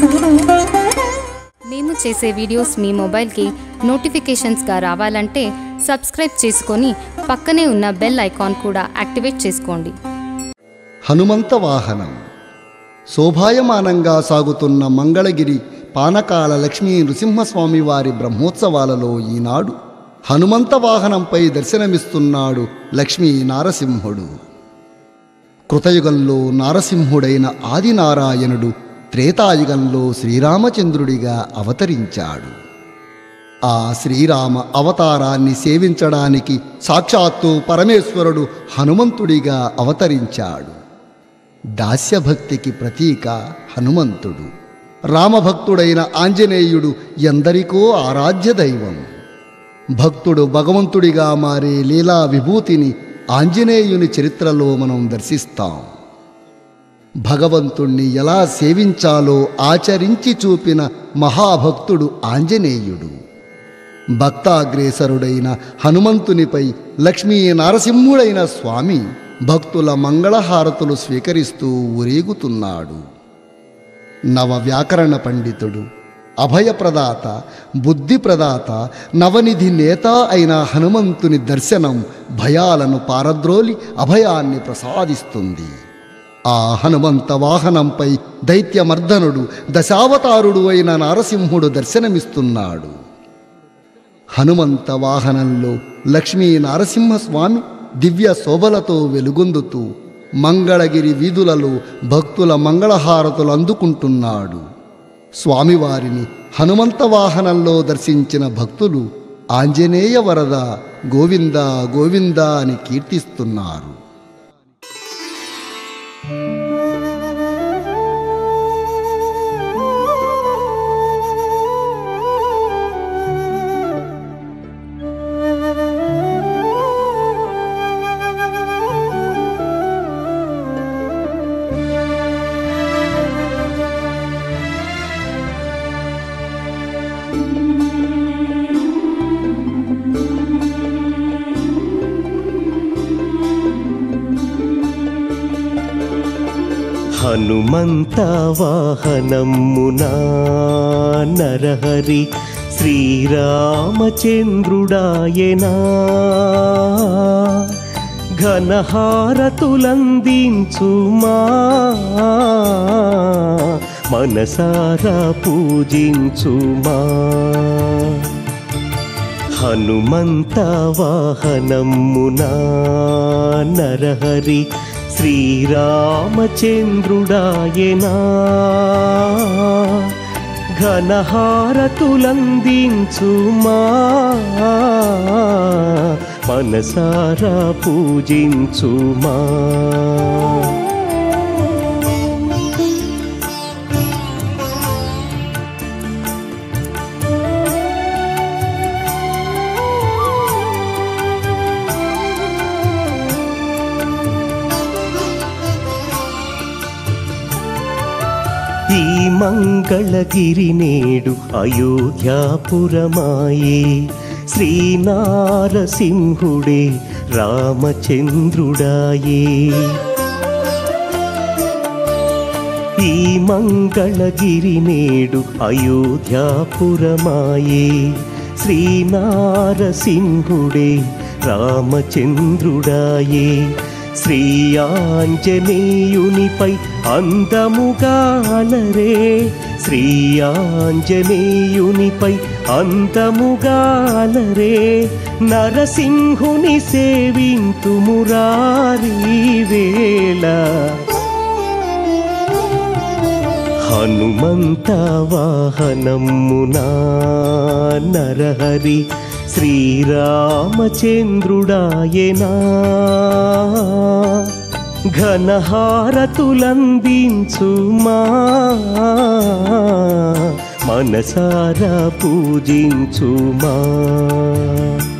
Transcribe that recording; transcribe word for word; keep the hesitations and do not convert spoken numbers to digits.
మేము చేసే వీడియోస్ మీ మొబైల్కి నోటిఫికేషన్స్గా రావాలంటే సబ్స్క్రైబ్ చేసుకొని పక్కనే ఉన్న బెల్ ఐకాన్ కూడా యాక్టివేట్ చేసుకోండి. హనుమంత వాహనం. శోభాయమానంగా సాగుతున్న మంగళగిరి పానకాల లక్ష్మీ నృసింహస్వామి వారి బ్రహ్మోత్సవాలలో ఈనాడు హనుమంత వాహనంపై దర్శనమిస్తున్నాడు లక్ష్మీ నారసింహుడు. కృతయుగంలో నారసింహుడైన ఆదినారాయణుడు త్రేతాయుగంలో శ్రీరామచంద్రుడిగా అవతరించాడు. ఆ శ్రీరామ అవతారాన్ని సేవించడానికి సాక్షాత్తు పరమేశ్వరుడు హనుమంతుడిగా అవతరించాడు. దాస్యభక్తికి ప్రతీక హనుమంతుడు. రామభక్తుడైన ఆంజనేయుడు ఎందరికో ఆరాధ్య దైవం. భక్తుడు భగవంతుడిగా మారే లీలా విభూతిని ఆంజనేయుని చరిత్రలో మనం దర్శిస్తాం. భగవంతుణ్ణి ఎలా సేవించాలో ఆచరించి చూపిన మహాభక్తుడు ఆంజనేయుడు. భక్తాగ్రేసరుడైన హనుమంతునిపై లక్ష్మీ నారసింహుడైన స్వామి భక్తుల మంగళహారతులు స్వీకరిస్తూ ఊరేగుతున్నాడు. నవ వ్యాకరణ పండితుడు, అభయప్రదాత, బుద్ధిప్రదాత, నవనిధి నేత అయిన హనుమంతుని దర్శనం భయాలను పారద్రోలి అభయాన్ని ప్రసాదిస్తుంది. ఆ హనుమంత వాహనంపై దైత్యమర్దనుడు దశావతారుడు అయిన నారసింహుడు దర్శనమిస్తున్నాడు. హనుమంత వాహనంలో లక్ష్మీ నారసింహస్వామి దివ్య శోభలతో వెలుగొందుతూ మంగళగిరి వీధులలో భక్తుల మంగళహారతులు అందుకుంటున్నాడు. స్వామివారిని హనుమంత వాహనంలో దర్శించిన భక్తులు ఆంజనేయ వరద గోవింద గోవింద అని కీర్తిస్తున్నారు. హనుమంత వాహనమునా నరహరి శ్రీరామచంద్రుడాయనా ఘనహారతులందించుమా మనసారా పూజించుమా. హనుమంత వాహనమునా నరహరి శ్రీరామచంద్రుడాయనా ఘనహారతులందించుమా మనసారా పూజించుమా. ఈ మంగళగిరి నేడు అయోధ్యాపురమాయే శ్రీనారసింహుడే రామచంద్రుడాయే. ఈ మంగళగిరి నేడు అయోధ్యాపురమాయే శ్రీనారసింహుడే రామచంద్రుడాయే. శ్రీ ఆంజనేయునిపై అందముగాలరే శ్రీ ఆంజనేయునిపై అందముగాలరే నరసింహుని సేవింతుమురారీ వేళ. హనుమంత వాహనమునా నరహరి శ్రీరామచంద్రుడాయనా ఘనహారతులందించుమా మనసారా పూజించుమా.